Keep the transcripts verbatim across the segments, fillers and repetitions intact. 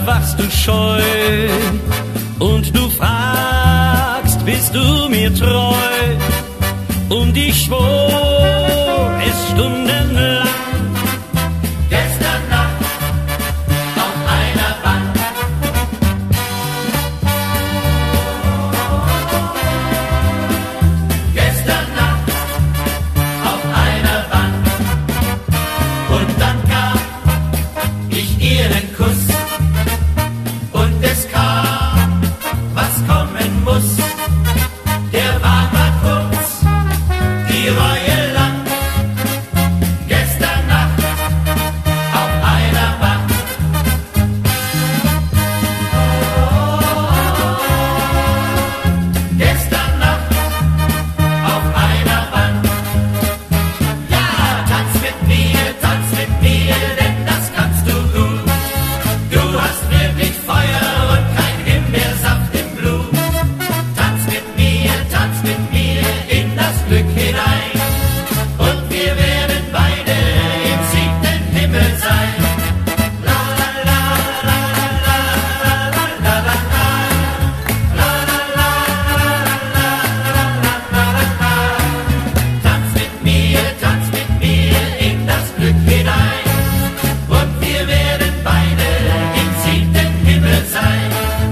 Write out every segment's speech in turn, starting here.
wachst du scheu und du fragst, bist du mir treu? Und ich schwor es stundenlang. Gestern Nacht auf einer Bank. Gestern Nacht auf einer Bank. Und dann gab ich ihr den Kuss. Und es kam, was kommen muss. Der war mal kurz, die Reue lang. Gestern Nacht auf einer Bank. Gestern Nacht auf einer Bank. Ja, tanz mit mir, tanz mit mir, denn das kannst du gut. Du hast wirklich Feuer und kein Himbeersaft im Blut. Tanz mit mir, tanz mit mir in das Glück hinein. Und wir werden beide im siebten Himmel sein. La la la la la la la la la la. La la la la la la la la. Tanz mit mir, tanz mit mir in das Glück hinein. Und wir werden beide im siebten Himmel sein.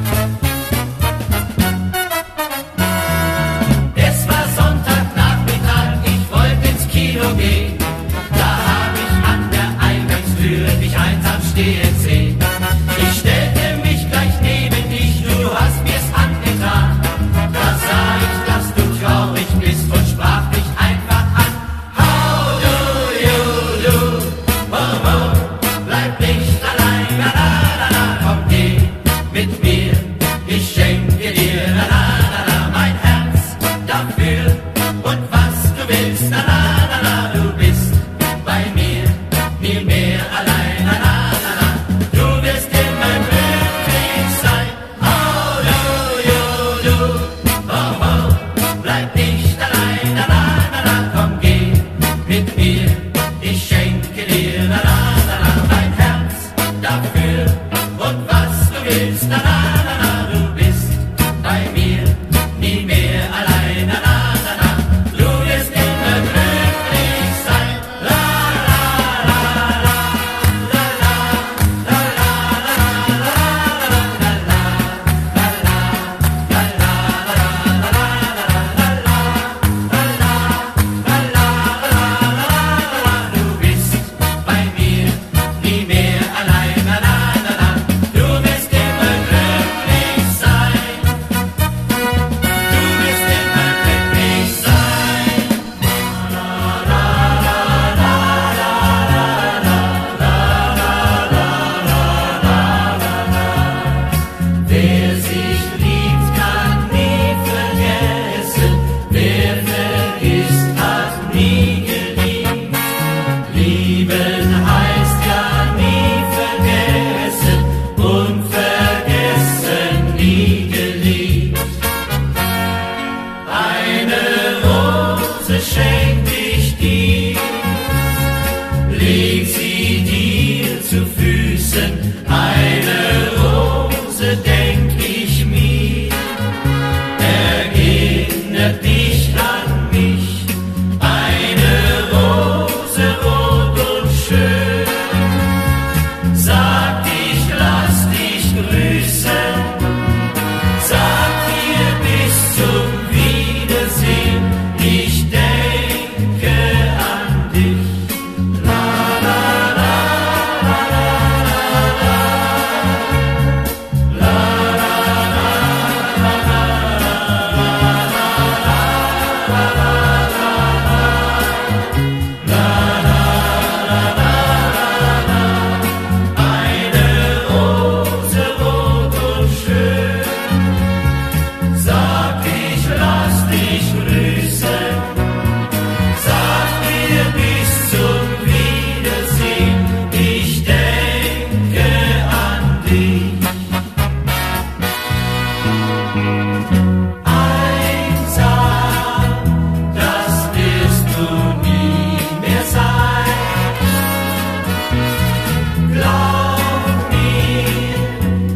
Es war Sonntagnachmittag, ich wollte ins Kino gehen. Da hab ich an der Eingangstür dich einsam stehen sehen. Ich stellte mich gleich neben dich, du hast mir's angetan. Da sah ich, dass du traurig bist und sprach dich einfach an. How do you do? Oh, oh, bleib nicht allein, la la la la. Komm, geh mit mir, ich schenke dir, la la la la, mein Herz dafür und was du willst, la la la la. Du bist bei mir, nie mehr allein, la la la la. Du wirst immer glücklich sein. Oh, do you do? Oh, oh, bleib nicht allein, la la la la. Komm, geh mit mir, ich schenke dir, la la la la, mein Herz dafür und was du willst, la la la la. Du bist bei mir, nie mehr allein, la la la la. Du wirst immer glücklich sein, la la la la, la la la la la la la la la. Du bist bei mir, nie mehr allein, la la la la. Du wirst immer glücklich sein. Du wirst immer glücklich sein. Wer sich liebt, kann nie vergessen. Wer vergisst, hat nie geliebt. Lieben heißt ja nie vergessen und vergessen nie geliebt. Eine Rose schenk ich dir, leg sie dir zu Füßen. Eine Rose denk ich mir, erinnert dich an mich. Eine Rose rot und schön, sagt ich lass dich grüßen. Sag dir bis zum Wiedersehen, ich denke an dich. La la la la la la la. La la la la la Eine Rose rot und schön, sag ich lass dich grüßen. Sag mir bis zum Wiedersehen, ich denke an dich. Einsam, das wirst du nie mehr sein. Glaub mir,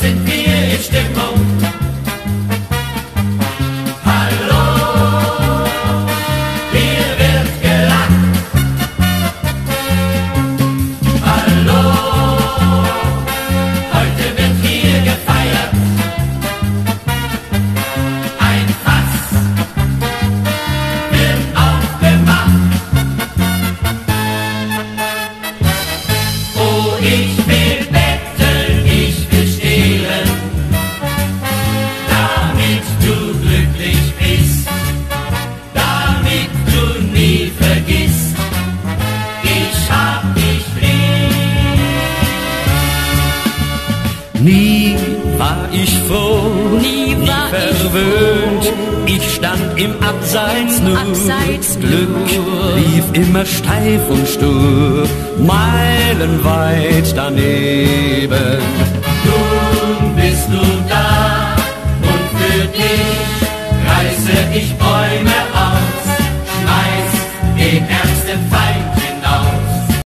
sind wir in Stimmung. Hallo, hier wird gelacht. Hallo, heute wird hier gefeiert. Ein Fass wird aufgemacht. Oh, ich will betteln, ich will stehlen, damit du glücklich bist, damit du nie vergisst, ich hab dich lieb. Nie war ich froh, Nie war ich verwöhnt, ich stand im Abseits nur, Abseits Glück nur. lief immer steif und stur, meilenweit daneben. Nun bist du da.